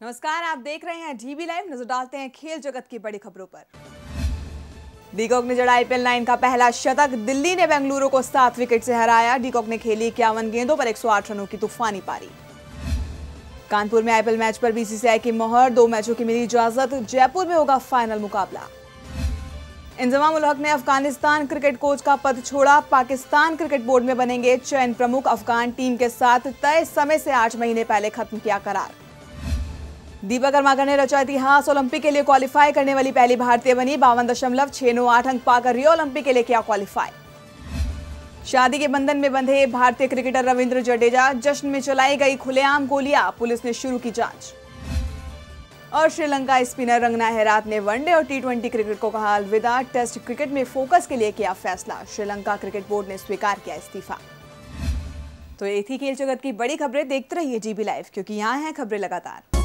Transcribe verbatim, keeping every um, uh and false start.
नमस्कार, आप देख रहे हैं डीबी लाइव। नजर डालते हैं खेल जगत की बड़ी खबरों पर। डीकॉक ने जड़ा आईपीएल नाइन का पहला शतक। दिल्ली ने बेंगलुरु को सात विकेट से हराया। डीकॉक ने खेली इक्यावन गेंदों पर एक सौ आठ रनों की तूफानी पारी। कानपुर में आईपीएल मैच पर बीसीसीआई की मोहर। दो मैचों की मिली इजाजत। जयपुर में होगा फाइनल मुकाबला। इंजमाम उल हक ने अफगानिस्तान क्रिकेट कोच का पद छोड़ा। पाकिस्तान क्रिकेट बोर्ड में बनेंगे चयन प्रमुख। अफगान टीम के साथ तय समय से आठ महीने पहले खत्म किया करार। दीपा कर्माकर ने रचा इतिहास। ओलंपिक के लिए क्वालिफाई करने वाली पहली भारतीय बनी। बावन दशमलव छह नौ आठ अंक पाकर रियो ओलंपिक के लिए किया क्वालिफाई। शादी के बंधन में बंधे भारतीय क्रिकेटर रविंद्र जडेजा। जश्न में चलाई गई खुलेआम गोलियां। पुलिस ने शुरू की जांच। और श्रीलंका स्पिनर रंगना हेरात ने वनडे और टी ट्वेंटी क्रिकेट को कहा अलविदा। टेस्ट क्रिकेट में फोकस के लिए किया फैसला। श्रीलंका क्रिकेट बोर्ड ने स्वीकार किया इस्तीफा। तो ये थी खेल जगत की बड़ी खबरें। देखते रहिए डीबी लाइव, क्योंकि यहाँ हैं खबरें लगातार।